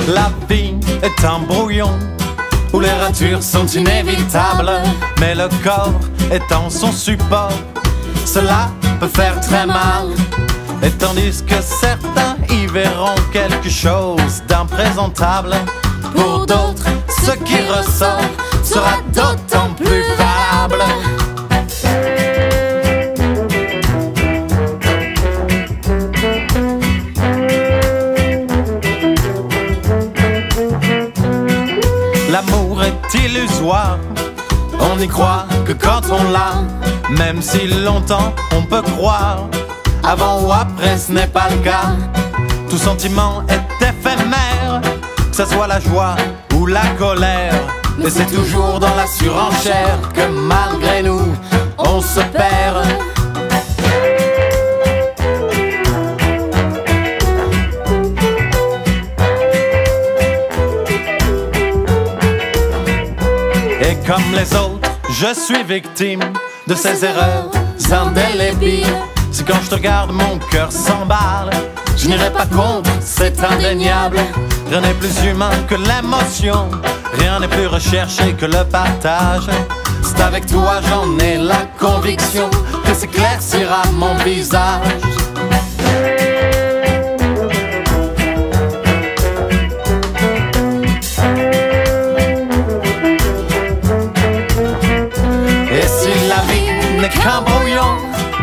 La vie est un brouillon où les ratures sont inévitables, mais le corps étant son support, cela peut faire très mal. Et tandis que certains y verront quelque chose d'imprésentable, pour d'autres, ce qui ressort sera d'autant plus valable. L'amour est illusoire, on n'y croit que quand on l'a, même si longtemps on peut croire. Avant ou après, ce n'est pas le cas. Tout sentiment est éphémère, que ce soit la joie ou la colère. Mais c'est toujours dans la surenchère que malgré nous, on se perd. Et comme les autres, je suis victime de ces erreurs indélébiles. Si quand je te regarde mon cœur s'emballe, je n'irai pas contre, c'est indéniable. Rien n'est plus humain que l'émotion, rien n'est plus recherché que le partage. C'est avec toi j'en ai la conviction que s'éclaircira mon visage. Et si la vie n'est qu'un brouillon,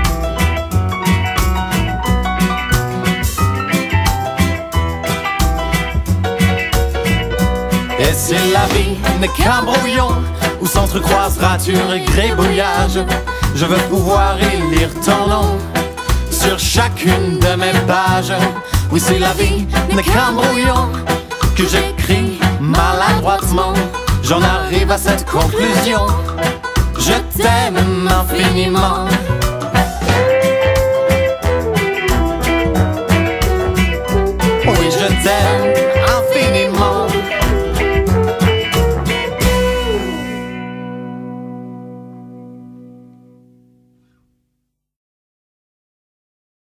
et si la vie n'est qu'un brouillon où s'entrecroisent rature et gribouillage, je veux pouvoir y lire ton nom sur chacune de mes pages. Oui, si la vie n'est qu'un brouillon que j'écris maladroitement, j'en arrive à cette conclusion: je t'aime infiniment.